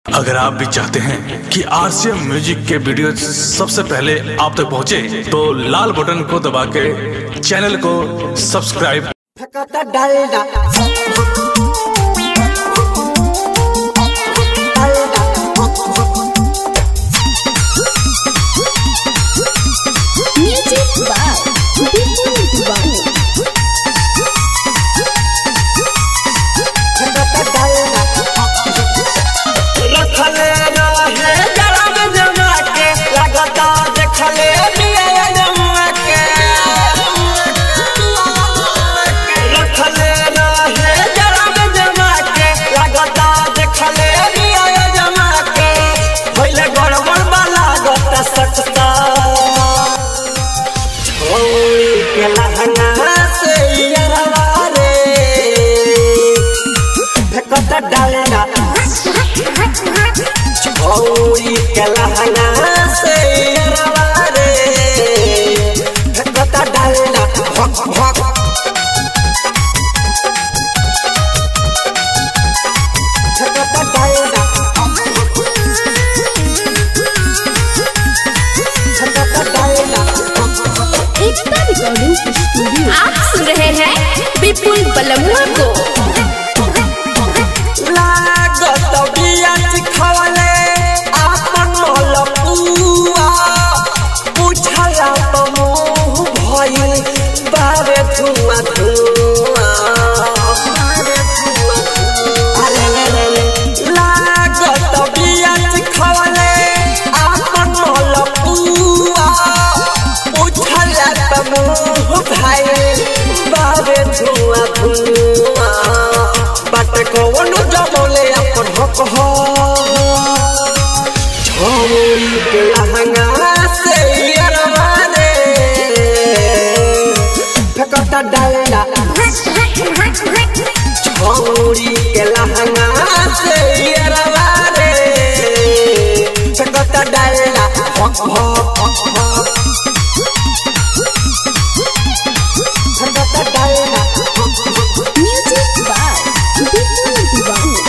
अगर आप भी चाहते हैं कि आरसीएम म्यूजिक के वीडियो सबसे पहले आप तक पहुंचे, तो लाल बटन को दबा के चैनल को सब्सक्राइब डालना छोरी के लहंगा से रवारे भगता डालना भक भक भगता डालना भगता डालना। एकता रिकॉर्डिंग स्टूडियो आप सुन रहे हैं विपुल बलमुआ को। छोरी के लहंगा से रवारे भगता डालना छोरी के लहंगा से रवारे भगता डालना भक भक भगता डालना। म्यूजिक बाय विपुल दीवानी।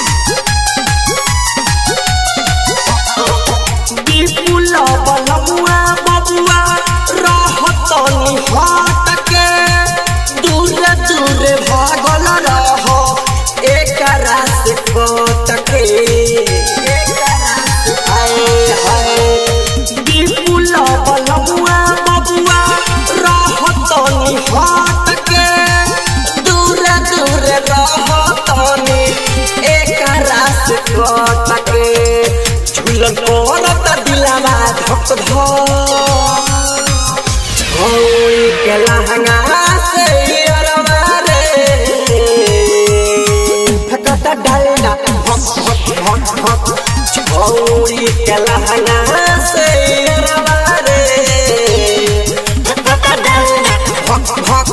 बलमुआ बबुआ रहतनी हट के दूर दूर भागल रहो एकरा से कट के विपुल बलमुआ बबुआ रहतनी हट के दूर दूर रहतनी एकरा से कट के झूलन करता दिलावा धक धक छोरी के लहंगा से रवारे भगता डालना भक भक भक भक छोरी के लहंगा से रवारे भगता डालना भक भक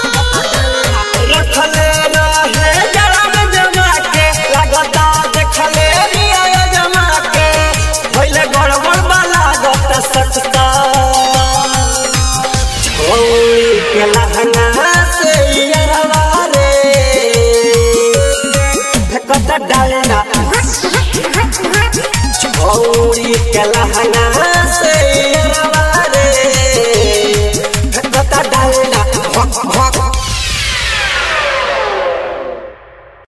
रखले रहे गरम जमा के लगता देखले जमा के भइले गड़बड़ वाला गता सचता छोरी के लहंगा से रवारे भगता डालना छोरी के लहंगा